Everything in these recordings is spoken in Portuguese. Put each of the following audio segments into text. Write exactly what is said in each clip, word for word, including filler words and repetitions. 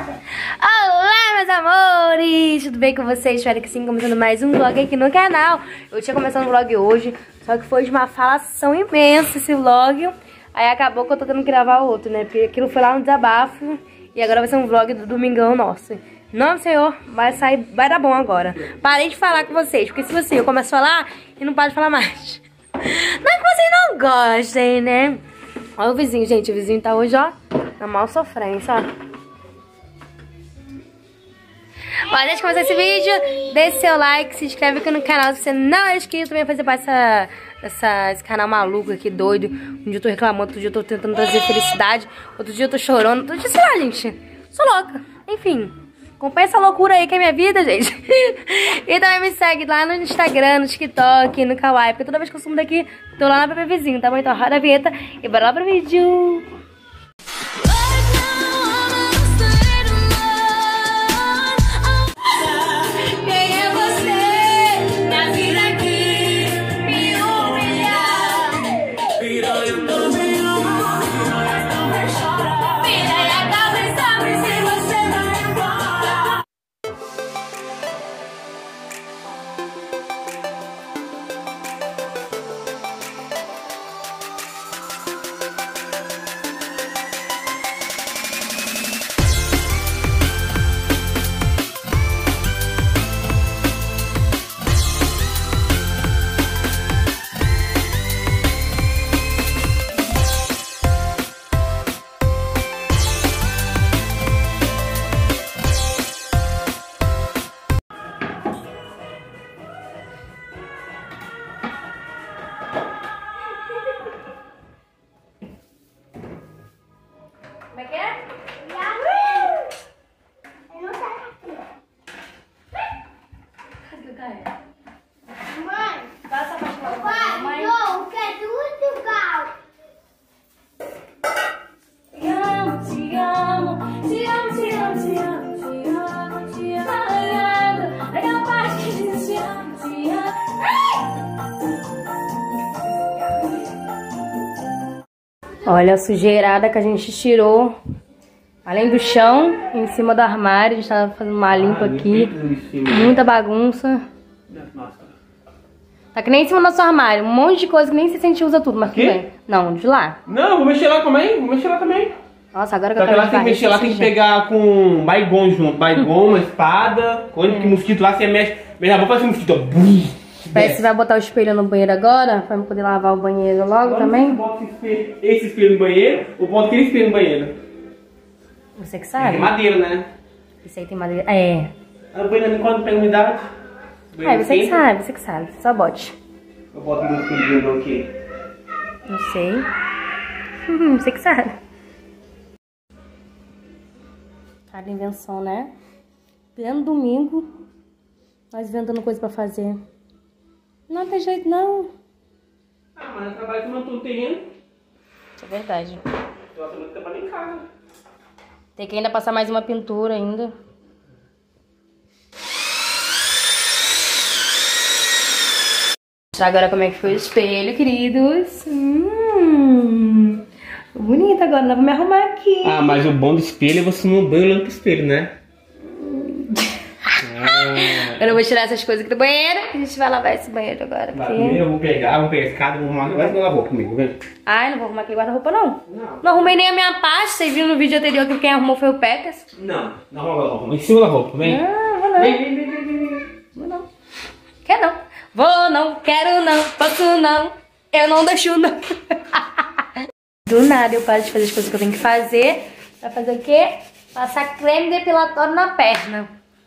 Olá, meus amores! Tudo bem com vocês? Espero que sim, começando mais um vlog aqui no canal. Eu tinha começado um vlog hoje, só que foi de uma falação imensa esse vlog. Aí acabou que eu tô tendo que gravar outro, né? Porque aquilo foi lá no desabafo e agora vai ser um vlog do domingão nosso. Não, senhor, vai sair, vai dar bom agora. Parei de falar com vocês, porque se você eu começo a falar e não paro de falar mais. Não é que vocês não gostem, né? Olha o vizinho, gente. O vizinho tá hoje, ó, na maior sofrência, ó. Olha, antes de começar esse vídeo, deixe seu like, se inscreve aqui no canal se você não é inscrito, também fazer parte dessa, dessa, desse canal maluco aqui, doido. Um dia eu tô reclamando, outro dia eu tô tentando trazer felicidade, outro dia eu tô chorando, outro dia, sei lá, gente, sou louca. Enfim, acompanha essa loucura aí que é minha vida, gente. E também me segue lá no Instagram, no TikTok, no Kawaii, porque toda vez que eu sumo daqui, tô lá na P P Vizinho, tá bom? Então roda a vinheta e bora lá pro vídeo. Como é que é? Eu não sei aqui. Cadê o cara? Mãe! Passa pra fora. Pai, não, quer tudo, gal. Te amo, te amo, te amo, te amo, te amo, te amo, te amo. Legal parte que diz te amo, te amo. Olha a sujeirada que a gente tirou. Além do chão, em cima do armário, a gente tava fazendo uma limpa aqui. Muita bagunça. Tá que nem em cima do nosso armário. Um monte de coisa que nem se sente usa tudo, mas tudo bem. Não, de lá. Não, vou mexer lá também. Vou mexer lá também. Nossa, agora que Só eu que quero lá tem que mexer lá, tem que pegar com baigon junto. Baigon, uma espada. Coisa que mosquito lá, você mexe. Mexe a boca, faz um mosquito. Parece que você vai botar o espelho no banheiro agora, pra eu poder lavar o banheiro logo agora também. Bota esse espelho no banheiro, ou bota aquele espelho no banheiro. Você que sabe. Tem madeira, né? Isso aí tem madeira. É. A banheiro quando pega umidade. É, você que sabe, você que sabe. Só bote. Eu boto meu espelho aqui. Não sei. Hum, você que sabe. Cada invenção, né? Pleno domingo, nós inventando coisa pra fazer. Não tem jeito, não. Ah, mas eu trabalho com todo o terreno. Isso é verdade. Eu também trabalho em casa. Tem que ainda passar mais uma pintura ainda. Mostrar agora como é que foi o espelho, queridos. Hum, bonito agora, dá pra me arrumar aqui. Ah, mas o bom do espelho é você não banho olhando pro espelho, né? Ah. Eu não vou tirar essas coisas aqui do banheiro. A gente vai lavar esse banheiro agora. Porque... Primeiro eu vou pegar, vou pegar a escada, vou arrumar. Vai lavar comigo, vem. Ai, não vou arrumar aquele guarda-roupa, não. Não. Não arrumei nem a minha pasta. Vocês viram no vídeo anterior que quem arrumou foi o Pecas. Não, não arruma a roupa. Em cima da roupa, vem. Não, vou não. Vem, vem, vem, vem, vem. Vou não. Quer não. Vou não, quero não, posso não. Eu não deixo não. Do nada eu paro de fazer as coisas que eu tenho que fazer. Pra fazer o quê? Passar creme depilatório na perna.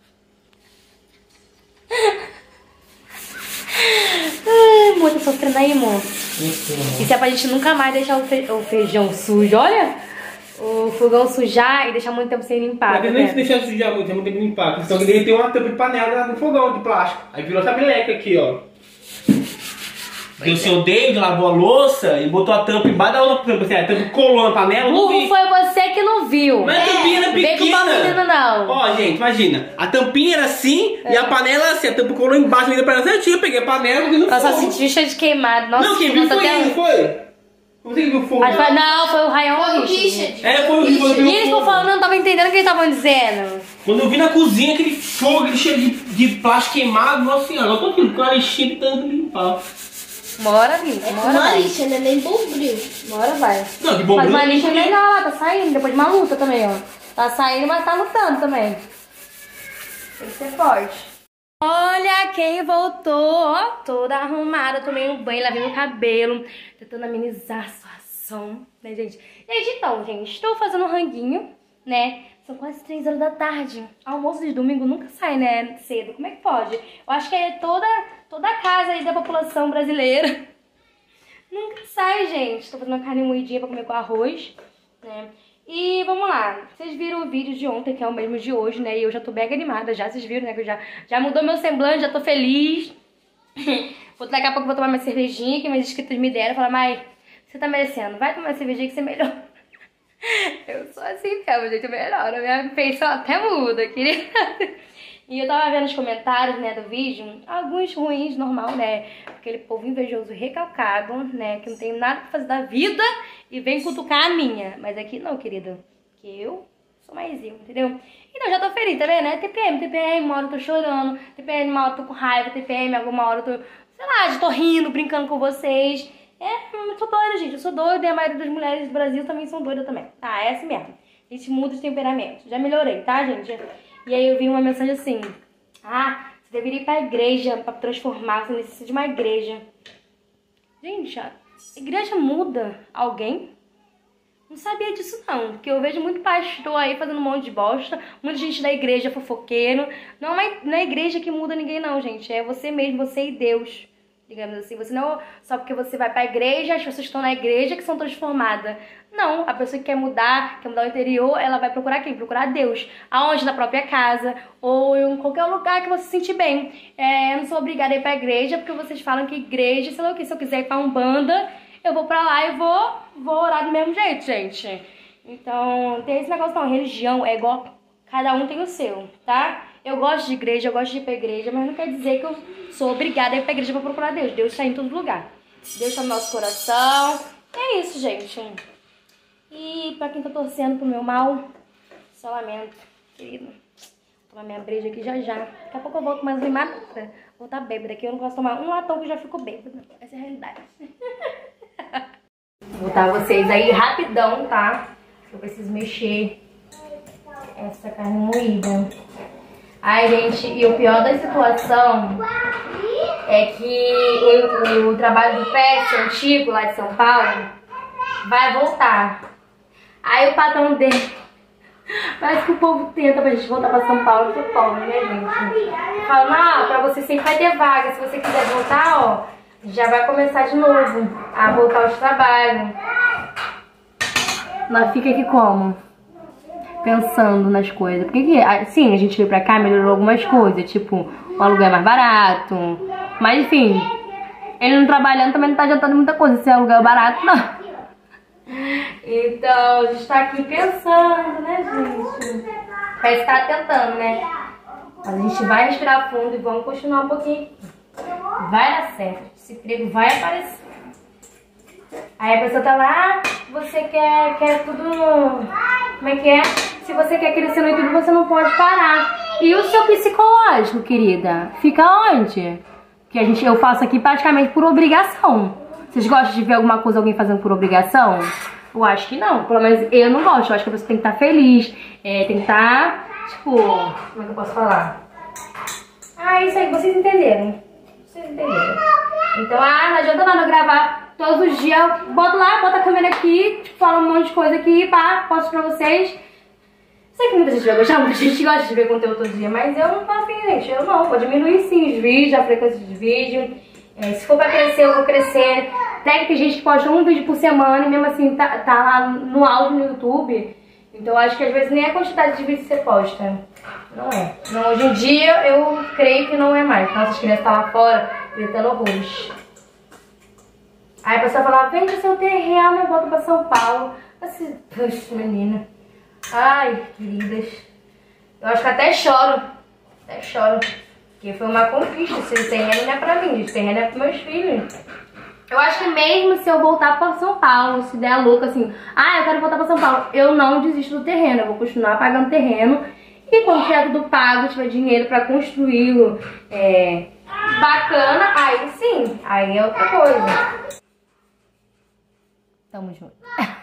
Ai, amor, tô sofrendo aí, amor. Isso é pra gente nunca mais deixar o, fe o feijão sujo, olha. O fogão sujar e deixar muito tempo sem limpar. Mas nem se deixar sujar muito tempo, tem que limpar. Porque senão ele tem uma tampa de panela no fogão de plástico. Aí virou essa meleca aqui, ó. Porque o seu David lavou a louça e botou a tampa embaixo da outra tampa. Assim, a tampa colou na panela. Burro, foi você que não viu. Mas a tampinha era pequena. Vem com o menino, não. Ó, gente, imagina. A tampinha era assim é. E a panela assim. A tampa colou embaixo da panela certinho. Eu peguei a panela e não Nossa, senti cheio de queimado. Nossa, não, quem viu foi ele, não foi? Você que viu o fogo? Não, foi o Ryan ou o Richard. É, foi o Richard. E eles estão falando, eu não tava entendendo o que eles estavam dizendo? Quando eu vi na cozinha aquele fogo, aquele cheiro de, de plástico queimado, nossa senhora, eu tô aqui com a lixinha tentando limpar. Uma hora limpa, uma hora Uma vai. lixa, né? Nem bombril. Uma hora vai. Não, de bombril. Mas uma lixa é melhor lá, tá saindo, depois de uma luta também, ó. Tá saindo, mas tá lutando também. Tem que ser forte. Olha quem voltou, ó, toda arrumada, tomei um banho, lavei meu cabelo, tentando amenizar a situação, né, gente? Gente, então, gente, estou fazendo um ranguinho, né? São quase três horas da tarde. Almoço de domingo nunca sai, né, cedo. Como é que pode? Eu acho que é toda, toda a casa aí da população brasileira. Nunca sai, gente. Estou fazendo uma carne moidinha pra comer com arroz, né? E vamos lá, vocês viram o vídeo de ontem, que é o mesmo de hoje, né? E eu já tô mega animada, já vocês viram, né? Que eu já, já mudou meu semblante, já tô feliz. Vou, daqui a pouco vou tomar minha cervejinha, que meus inscritos me deram. Falar, Mai, você tá merecendo, vai tomar cervejinha que você melhora. Eu sou assim mesmo, gente, melhor. A minha feição até muda, querida. E eu tava vendo os comentários, né, do vídeo, alguns ruins, normal, né? Aquele povo invejoso, recalcado, né? Que não tem nada pra fazer da vida e vem cutucar a minha. Mas aqui não, querida. Que eu sou mais eu, entendeu? Então já tô feliz, tá vendo? É T P M, T P M, uma hora eu tô chorando, T P M, uma hora eu tô com raiva, T P M, alguma hora eu tô, sei lá, já tô rindo, brincando com vocês. É, eu sou doida, gente. Eu sou doida e a maioria das mulheres do Brasil também são doidas também. Tá, é assim mesmo. A gente muda de temperamento. Já melhorei, tá, gente? E aí eu vi uma mensagem assim: ah, você deveria ir pra igreja pra transformar, você necessita de uma igreja. Gente, a igreja muda alguém? Não sabia disso não, porque eu vejo muito pastor aí fazendo um monte de bosta, muita gente da igreja fofoqueiro. Não é, não é a igreja que muda ninguém não, gente, é você mesmo, você e Deus. Digamos assim, você não, só porque você vai pra igreja, as pessoas que estão na igreja que são transformadas. Não, a pessoa que quer mudar, quer mudar o interior, ela vai procurar quem? Procurar Deus. Aonde? Na própria casa, ou em qualquer lugar que você se sentir bem. É, eu não sou obrigada a ir pra igreja, porque vocês falam que igreja, sei lá o que, se eu quiser ir pra Umbanda, eu vou pra lá e vou, vou orar do mesmo jeito, gente. Então, tem esse negócio não, religião é igual, cada um tem o seu, tá? Eu gosto de igreja, eu gosto de ir pra igreja, mas não quer dizer que eu sou obrigada a ir pra igreja pra procurar Deus. Deus está em todo lugar. Deus está no nosso coração. É isso, gente. E pra quem tá torcendo pro meu mal, só lamento, querido. Vou tomar minha breja aqui já já. Daqui a pouco eu volto mais animada. Vou estar bêbada aqui. Eu não posso tomar um latão que eu já fico bêbada. Essa é a realidade. Vou botar vocês aí rapidão, tá? Eu preciso mexer essa carne moída. Ai, gente, e o pior da situação é que o, o trabalho do Pet antigo lá de São Paulo vai voltar. Aí o patrão dele, parece que o povo tenta pra gente voltar pra São Paulo, que pobre, né, gente? Fala, ah, pra você sempre vai ter vaga, se você quiser voltar, ó, já vai começar de novo a voltar aos trabalhos. Nós fica aqui como? Pensando nas coisas. Porque, sim, a gente veio pra cá, melhorou algumas coisas, tipo, o aluguel é mais barato. Mas, enfim, ele não trabalhando também não tá adiantando muita coisa, se é aluguel barato, não. Então, a gente tá aqui pensando, né, gente? Parece que tá tentando, né? Mas a gente vai respirar fundo e vamos continuar um pouquinho. Vai dar certo. Esse emprego vai aparecer. Aí a pessoa tá lá, você quer, quer tudo... Como é que é? Se você quer crescer no YouTube, você não pode parar. E o seu psicológico, querida? Fica onde? Que a gente, eu faço aqui praticamente por obrigação. Vocês gostam de ver alguma coisa, alguém fazendo por obrigação? Eu acho que não. Pelo menos eu não gosto. Eu acho que a pessoa tem que estar feliz. É, tem que estar, tipo... Como é que eu posso falar? Ah, isso aí. Vocês entenderam. Vocês entenderam. Então, ah, não adianta nada eu gravar todos os dias. Eu boto lá, boto a câmera aqui, tipo, falo um monte de coisa aqui, pá, posto pra vocês. Sei que muita gente vai gostar, muita gente gosta de ver conteúdo todo dia, mas eu não tô afim, gente. Eu não. Vou diminuir sim os vídeos, a frequência de vídeo. É, se for pra crescer, eu vou crescer. Até que tem gente que posta um vídeo por semana e mesmo assim tá, tá lá no áudio no YouTube. Então eu acho que às vezes nem a quantidade de vídeos que você posta. Não é. Não, hoje em dia eu creio que não é mais. Nossas crianças estão lá fora gritando horrores. Aí a pessoa fala, vende seu terreno e volta pra São Paulo. Assim, puxa, menina. Ai, queridas. Eu acho que até choro. Até choro. Porque foi uma conquista. Esse terreno não é pra mim. Esse terreno é pros meus filhos. Eu acho que mesmo se eu voltar pra São Paulo, se der a louca assim, ah, eu quero voltar pra São Paulo, eu não desisto do terreno, eu vou continuar pagando terreno. E quando tiver tudo pago, tiver dinheiro pra construí-lo é, bacana, aí sim, aí é outra coisa. Tamo junto.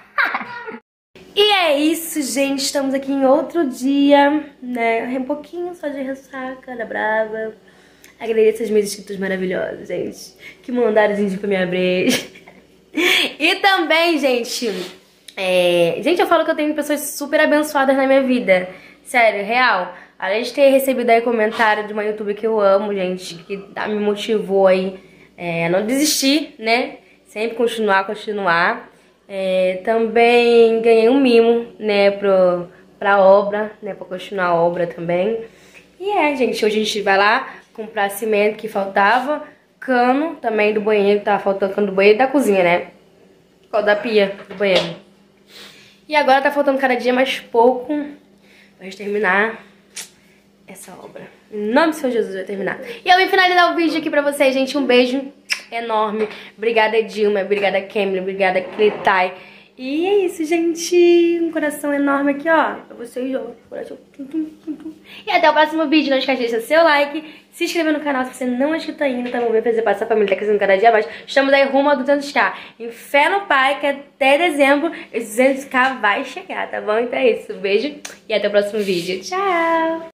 E é isso, gente, estamos aqui em outro dia, né, um pouquinho só de ressaca, da brava. Agradeço aos meus inscritos maravilhosos, gente, que mandaram gente pra me abrir. E também, gente, é... gente, eu falo que eu tenho pessoas super abençoadas na minha vida. Sério, real. Além de ter recebido aí comentário de uma youtuber que eu amo, gente, que me motivou aí é, a não desistir, né? Sempre continuar, continuar. É, também ganhei um mimo, né, pro, pra obra, né, pra continuar a obra também. E é, gente, hoje a gente vai lá comprar cimento que faltava, cano também do banheiro, que tava faltando cano do banheiro e da cozinha, né? Qual da pia do banheiro. E agora tá faltando cada dia mais pouco pra gente terminar essa obra. Em nome do Senhor Jesus vai terminar. E eu vim finalizar o vídeo aqui pra vocês, gente. Um beijo enorme. Obrigada, Dilma. Obrigada, Kemily. Obrigada, Cletai. E é isso, gente. Um coração enorme aqui, ó. Pra vocês, ó. Coração. E até o próximo vídeo. Não esquece de deixar seu like. Se inscrever no canal se você não é inscrito ainda. Tá bom? Ver fazer parte da família. Tá crescendo cada dia mais. Estamos aí rumo a duzentos k. Em fé no Pai, que até dezembro esses duzentos k vai chegar, tá bom? Então é isso. Um beijo. E até o próximo vídeo. Tchau.